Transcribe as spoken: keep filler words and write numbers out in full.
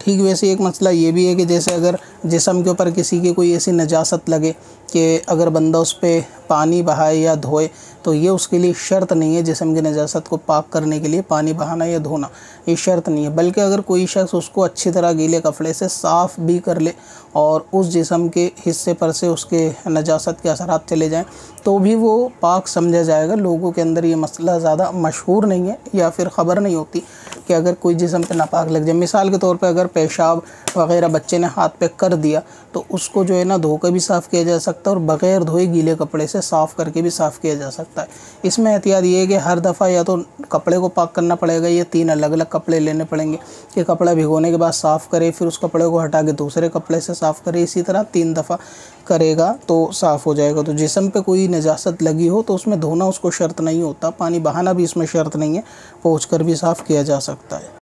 ठीक वैसे एक मसला ये भी है कि जैसे अगर जिस्म के ऊपर किसी की कोई ऐसी नजासत लगे कि अगर बंदा उस पर पानी बहाए या धोए, तो ये उसके लिए शर्त नहीं है जिस्म की नजासत को पाक करने के लिए पानी बहाना या धोना, ये शर्त नहीं है। बल्कि अगर कोई शख्स उसको अच्छी तरह गीले कपड़े से साफ़ भी कर ले और उस जिस्म के हिस्से पर से उसके नजासत के असरात चले जाएं, तो भी वो पाक समझा जाएगा। लोगों के अंदर ये मसला ज़्यादा मशहूर नहीं है या फिर ख़बर नहीं होती कि अगर कोई जिस्म पे नापाक लग जाए। मिसाल के तौर पे अगर पेशाब वग़ैरह बच्चे ने हाथ पे कर दिया तो उसको जो है ना धो कर भी साफ़ किया जा सकता है और बग़ैर धोए गीले कपड़े से साफ़ करके भी साफ़ किया जा सकता है। इसमें एहतियात ये है कि हर दफ़ा या तो कपड़े को पाक करना पड़ेगा या तीन अलग अलग कपड़े लेने पड़ेंगे कि कपड़ा भिगोने के बाद साफ़ करे, फिर उस कपड़े को हटा के दूसरे कपड़े से साफ़ करे। इसी तरह तीन दफ़ा करेगा तो साफ़ हो जाएगा। तो जिस्म पे कोई नजासत लगी हो तो उसमें धोना उसको शर्त नहीं होता, पानी बहाना भी इसमें शर्त नहीं है, पोंछ कर भी साफ़ किया जा सकता है।